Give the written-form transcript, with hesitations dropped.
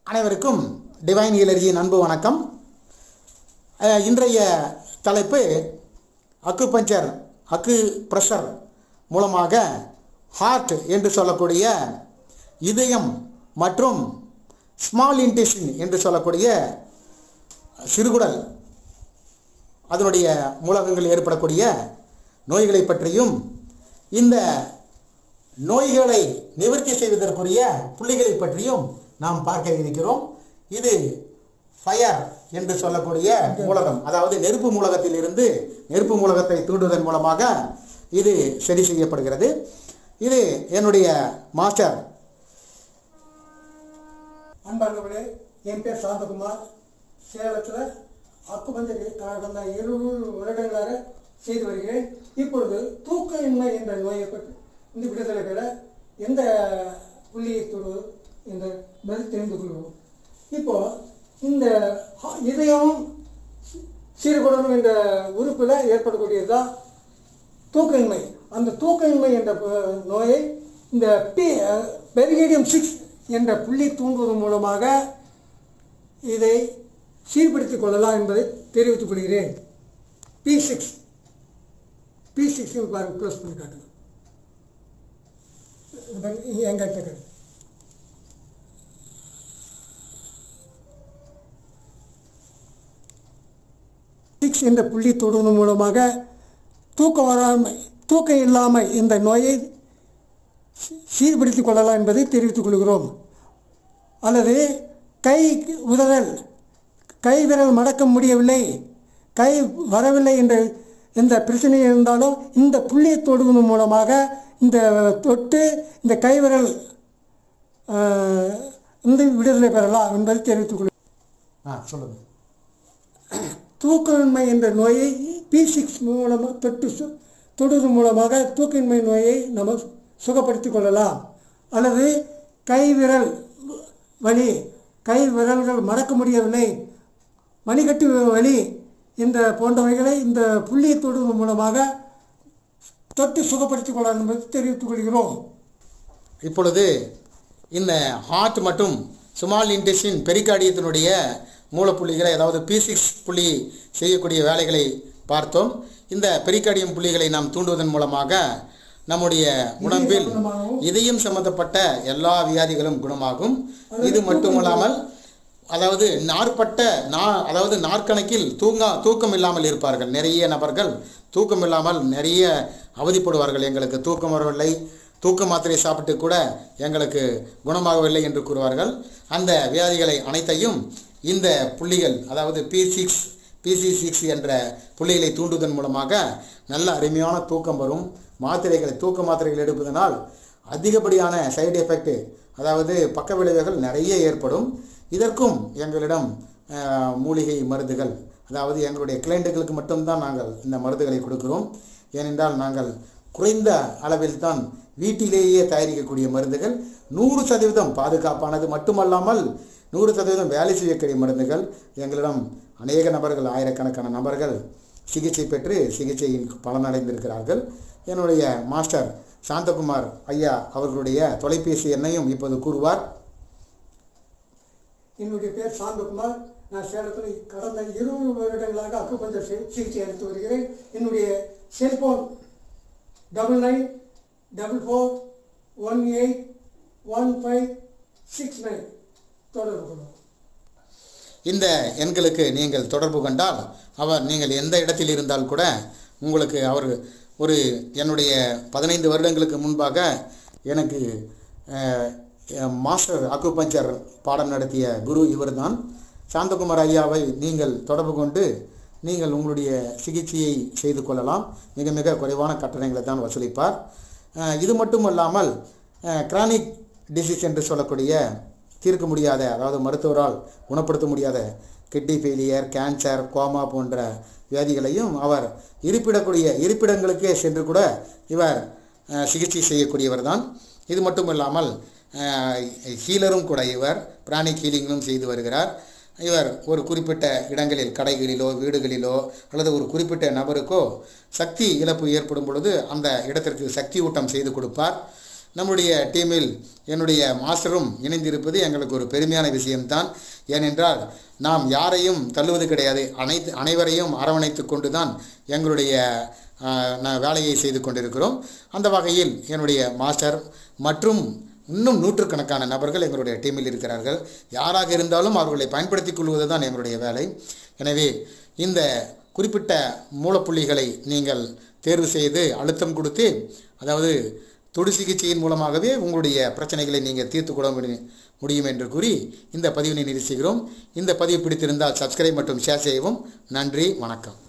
அனைவருக்கும் டிவைன் ஹீலர்ஜியின் அன்பு வணக்கம். இன்றைய தலைப்பு அக்குபஞ்சர் பிரஷர் மூலமாக ஹார்ட் என்று சொல்லக்கூடிய இதயம் மற்றும் ஸ்மால் இன்டெஸ்டைன் என்று சொல்லக்கூடிய சிறுகுடல் அதனுடைய மூலகங்கள் ஏற்படக்கூடிய நோய்களை பற்றியும் இந்த நோய்களை நிவர்த்தி செய்வதற்குரிய புள்ளிகளை பற்றியும் நாம் பார்க்க இருக்கிறோம். இது ஃபயர் என்று சொல்லக்கூடிய மூலகம், அதாவது நெருப்பு மூலகத்தில் இருந்து நெருப்பு மூலகத்தை தூண்டுவதன் மூலமாக இது சரி செய்யப்படுகிறது. இது என்னுடைய மாஸ்டர். அன்பானவர்களே, என் பேர் சாந்தகுமார். சேலத்தில் அக்குபஞ்சர் கடந்த 20 வருடங்களாக செய்து வருகிறேன். இப்பொழுது தூக்கமின்மை என்ற நோயை பற்றி இந்த விடுதலை பெற எந்த புள்ளியை தொடுவது என்ற பதில் தெரிந்து கொள்வோம். இப்போ இந்த இதயம் சீர்குடலும் என்ற உறுப்பில் ஏற்படக்கூடியதுதான் தூக்கமின்மை. அந்த தூக்கமின்மை என்ற நோயை இந்த பெரிகேடியம் 6 என்ற புள்ளி தூண்டுவதன் மூலமாக இதை சீர்படுத்திக் கொள்ளலாம் என்பதை தெரிவித்துக் கொள்கிறேன். P6 பாருங்க, க்ளோஸ் பண்ணி காட்டுங்க. எங்கிட்ட 6 என்ற புள்ளி தொடுவதன் மூலமாக தூக்கம் இல்லாமல் இந்த நோயை சீர்படுத்திக் கொள்ளலாம் என்பதை தெரிவித்துக் கொள்கிறோம். அல்லது கை உதறல், கை விரல் மடக்க முடியவில்லை, கை வரவில்லை என்ற எந்த பிரச்சனை இருந்தாலும் இந்த புள்ளியை தொடுவதன் மூலமாக இந்த தொட்டு இந்த கைவிரல் இந்த விடுதலை பெறலாம் என்பதை தெரிவித்துக் கொள்கிறோம். சொல்லுங்கள். தூக்கமின்மை என்ற நோயை P6 மூலமாக தொடுவதன் மூலமாக தூக்கமின்மை நோயை நம்ம சுகப்படுத்திக் கொள்ளலாம். அல்லது கைவிரல் வலி, கை விரல்கள் மடக்க முடியவில்லை, மணிக்கட்டு வலி என்ற போன்றவைகளை இந்த புள்ளியை தொடுவதன் மூலமாக தொட்டு சுகப்படுத்திக் கொள்ளலாம் என்பதை தெரிவித்துக் கொள்கிறோம். இப்பொழுது இந்த ஹார்ட் மற்றும் ஸ்மால் இன்டெஸ்டைன் பெரிகார்டியத்தினுடைய மூலப்புள்ளிகளை, அதாவது P6 புள்ளி செய்யக்கூடிய வேலைகளை பார்த்தோம். இந்த பெரிகார்டியம் புள்ளிகளை நாம் தூண்டுவதன் மூலமாக நம்முடைய உடம்பில் இதயம் சம்பந்தப்பட்ட எல்லா வியாதிகளும் குணமாகும். இது மட்டுமல்லாமல், அதாவது நாட்கணக்கில் தூக்கம் இல்லாமல் இருப்பார்கள். நிறைய நபர்கள் தூக்கம் இல்லாமல் நிறைய அவதிப்படுவார்கள். எங்களுக்கு தூக்கம் வரவில்லை, தூக்க மாத்திரை சாப்பிட்டு கூட எங்களுக்கு குணமாகவில்லை என்று கூறுவார்கள். அந்த வியாதிகளை அனைத்தையும் இந்த புள்ளிகள், அதாவது PC6 என்ற புள்ளிகளை தூண்டுவதன் மூலமாக நல்ல அருமையான தூக்கம் வரும். தூக்க மாத்திரைகள் எடுப்பதனால் அதிகப்படியான சைடு எஃபெக்ட், அதாவது பக்க விளைவுகள் நிறைய ஏற்படும். இதற்கும் எங்களிடம் மூலிகை மருந்துகள், அதாவது எங்களுடைய கிளைண்ட்டுகளுக்கு மட்டும்தான் நாங்கள் இந்த மருந்துகளை கொடுக்கிறோம். ஏனென்றால் நாங்கள் குறைந்த அளவில் தான் வீட்டிலேயே தயாரிக்கக்கூடிய மருந்துகள் 100% பாதுகாப்பானது மட்டுமல்லாமல் 100% வேலை செய்யக்கூடிய மருந்துகள். எங்களிடம் அநேக நபர்கள், ஆயிரக்கணக்கான நபர்கள் சிகிச்சை பெற்று சிகிச்சையின் பலனடைந்திருக்கிறார்கள். என்னுடைய மாஸ்டர் சாந்தகுமார் ஐயா அவர்களுடைய தொலைபேசி எண்ணையும் இப்போது கூறுவார். என்னுடைய பேர் சாந்தகுமார். நான் சேலத்தில் கடந்த 20 வருடங்களாக அக்குபஞ்சர் சிகிச்சை அளித்து வருகிறேன். என்னுடைய செல்போன் 9944181569 தொடர்பு கொள்ளும். இந்த எண்களுக்கு நீங்கள் தொடர்பு கொண்டால் நீங்கள் எந்த இடத்தில் இருந்தால் கூட உங்களுக்கு என்னுடைய 15 வருடங்களுக்கு முன்பாக எனக்கு மாஸ்டர் அக்குபஞ்சர் பாடம் நடத்திய குரு இவர்தான். சாந்தகுமார் ஐயாவை நீங்கள் தொடர்பு கொண்டு நீங்கள் உங்களுடைய சிகிச்சையை செய்து கொள்ளலாம். மிக மிக குறைவான கட்டணங்களை தான் வசூலிப்பார். இது மட்டுமல்லாமல் கிரானிக் டிசீஸ் என்று சொல்லக்கூடிய தீர்க்க முடியாத, அதாவது மருத்துவரால் குணப்படுத்த முடியாத கிட்னி ஃபெயிலியர், கேன்சர், கோமா போன்ற வியாதிகளையும் அவர் இருப்பிடங்களுக்கே சென்று கூட இவர் சிகிச்சை செய்யக்கூடியவர் தான். இது மட்டும் இல்லாமல் ஹீலரும் கூட. இவர் பிராணிக் ஹீலிங்கும் செய்து வருகிறார். இவர் ஒரு குறிப்பிட்ட இடங்களில், கடைகளிலோ வீடுகளிலோ அல்லது ஒரு குறிப்பிட்ட நபருக்கோ சக்தி இழப்பு ஏற்படும் பொழுது அந்த இடத்திற்கு சக்தி ஊட்டம் செய்து கொடுப்பார். நம்முடைய டீமில் என்னுடைய மாஸ்டரும் இணைந்திருப்பது எங்களுக்கு ஒரு பெருமையான விஷயம்தான். ஏனென்றால் நாம் யாரையும் தள்ளுவது கிடையாது, அனைவரையும் அரவணைத்து கொண்டு தான் எங்களுடைய வேலையை செய்து கொண்டிருக்கிறோம். அந்த வகையில் என்னுடைய மாஸ்டர் மற்றும் இன்னும் நூற்றுக்கணக்கான நபர்கள் எங்களுடைய டீமில் இருக்கிறார்கள். யாராக இருந்தாலும் அவர்களை பயன்படுத்திக் கொள்வது தான் எங்களுடைய வேலை. எனவே இந்த குறிப்பிட்ட மூலப்புள்ளிகளை நீங்கள் தேர்வு செய்து அழுத்தம் கொடுத்து, அதாவது தொடு சிகிச்சையின் மூலமாகவே உங்களுடைய பிரச்சனைகளை நீங்கள் தீர்த்து கொள்ள முடியும் என்று கூறி இந்த பதிவினை நிறைவு செய்கிறோம். இந்த பதிவு பிடித்திருந்தால் சப்ஸ்கிரைப் மற்றும் ஷேர் செய்யவும். நன்றி, வணக்கம்.